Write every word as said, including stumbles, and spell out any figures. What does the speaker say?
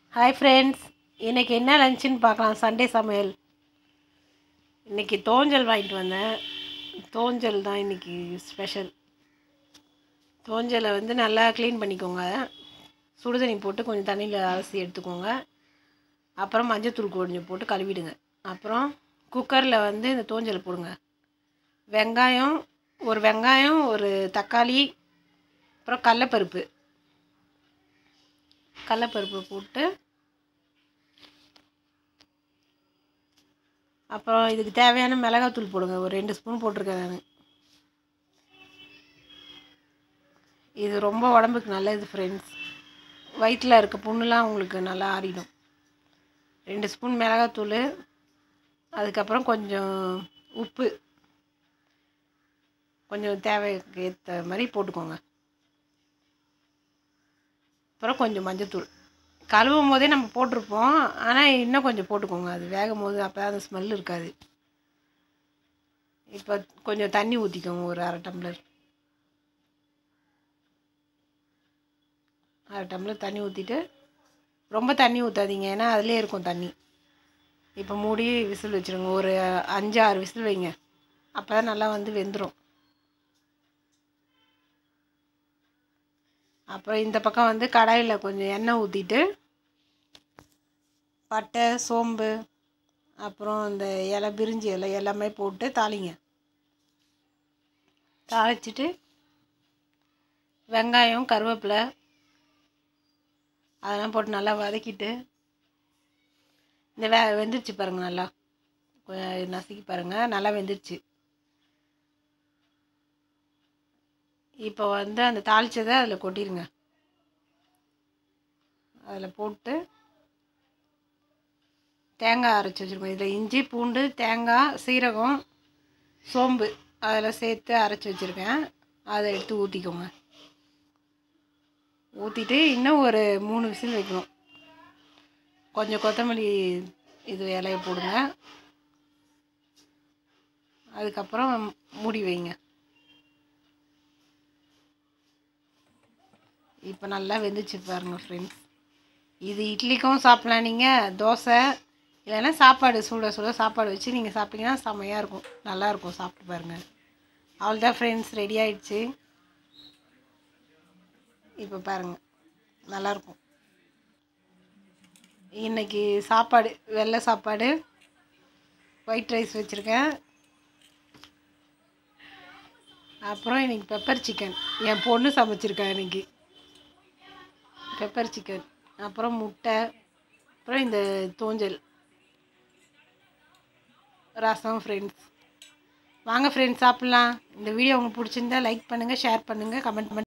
Hi friends, இன்றைக்கி என்ன லஞ்சுன்னு பார்க்கலாம். சண்டே சமையல். இன்றைக்கி தோஞ்சல் வாங்கிட்டு வந்தேன். தோஞ்சல் தான் இன்றைக்கி ஸ்பெஷல். தோஞ்சலை வந்து நல்லா க்ளீன் பண்ணிக்கோங்க. சுடுதண்ணி போட்டு கொஞ்சம் தண்ணியில் அலசி எடுத்துக்கோங்க. அப்புறம் மஞ்சத்தூள் கொஞ்சம் போட்டு கழுவிடுங்க. அப்புறம் குக்கரில் வந்து இந்த தோஞ்சலை போடுங்க. வெங்காயம் ஒரு வெங்காயம் ஒரு தக்காளி, அப்புறம் கடலப்பருப்பு கடலப்பருப்பு போட்டு, அப்புறம் இதுக்கு தேவையான மிளகாத்தூள் போடுங்க. ஒரு ரெண்டு ஸ்பூன் போட்டிருக்கேன் நான். இது ரொம்ப உடம்புக்கு நல்லது ஃப்ரெண்ட்ஸ். வயிற்றில் இருக்க புண்ணுலாம் உங்களுக்கு நல்லா ஆறிடும். ரெண்டு ஸ்பூன் மிளகாத்தூள், அதுக்கப்புறம் கொஞ்சம் உப்பு, கொஞ்சம் தேவைக்கு ஏற்ற மாதிரி போட்டுக்கோங்க. அப்புறம் கொஞ்சம் மஞ்சத்தூள். கழுவும் போதே நம்ம போட்டிருப்போம், ஆனால் இன்னும் கொஞ்சம் போட்டுக்கோங்க. அது வேகும் போது அப்போ தான் அந்த ஸ்மெல் இருக்காது. இப்போ கொஞ்சம் தண்ணி ஊற்றிக்கோங்க. ஒரு அரை டம்ளர் அரை டம்ளர் தண்ணி ஊற்றிட்டு, ரொம்ப தண்ணி ஊற்றாதீங்க, ஏன்னா அதிலே இருக்கும் தண்ணி. இப்போ மூடி விசில் வச்சுருங்க. ஒரு அஞ்சு ஆறு விசில் வைங்க. அப்போ தான் நல்லா வந்து வெந்துடும். அப்புறம் இந்த பக்கம் வந்து கடாயில் கொஞ்சம் எண்ணெய் ஊற்றிட்டு, பட்டை சோம்பு, அப்புறம் இந்த இலை பிரிஞ்சி இலை எல்லாமே போட்டு தாளிங்க. தாளிச்சிட்டு வெங்காயம் கருவேப்பிலை அதெல்லாம் போட்டு நல்லா வதக்கிட்டு, இந்த வே வெந்துருச்சு பாருங்கள். நல்லா நசுக்கி பாருங்கள், நல்லா வெந்துருச்சு. இப்போ வந்து அந்த தாளித்ததை அதில் கொட்டிடுங்க. அதில் போட்டு தேங்காய் அரைச்சி வச்சுருக்கோம். இதில் இஞ்சி பூண்டு தேங்காய் சீரகம் சோம்பு அதில் சேர்த்து அரைச்சி வச்சுருக்கேன். அதை எடுத்து ஊற்றிக்கோங்க. ஊற்றிட்டு இன்னும் ஒரு மூணு விசில் வைக்கணும். கொஞ்சம் கொத்தமல்லி இது இலையை போடுங்க. அதுக்கப்புறம் மூடி வைங்க. இப்போ நல்லா வெந்துச்சு பாருங்கள் ஃப்ரெண்ட்ஸ். இது இட்லிக்கும் சாப்பிட்லாம், நீங்கள் தோசை இல்லைன்னா சாப்பாடு சுட சுட சாப்பாடு வச்சு நீங்கள் சாப்பிட்டீங்கன்னா செம்மையாக இருக்கும். நல்லாயிருக்கும், சாப்பிட்டு பாருங்கள். அவ்வளோதான் ஃப்ரெண்ட்ஸ், ரெடி ஆகிடுச்சு. இப்போ பாருங்கள், நல்லாயிருக்கும். இன்றைக்கி சாப்பாடு வெள்ளை சாப்பாடு, ஒயிட் ரைஸ் வச்சுருக்கேன். அப்புறம் இன்றைக்கி பெப்பர் சிக்கன் என் பொண்ணு சமைச்சிருக்கேன். இன்றைக்கி பெப்பர் சிக்கன், அப்புறம் முட்டை, அப்புறம் இந்த தோஞ்சல் ரசம். ஃப்ரெண்ட்ஸ் வாங்க ஃப்ரெண்ட்ஸ் சாப்பிட்லாம். இந்த வீடியோ உங்களுக்கு பிடிச்சிருந்தா லைக் பண்ணுங்கள், ஷேர் பண்ணுங்கள், கமெண்ட் பண்ணுங்கள்.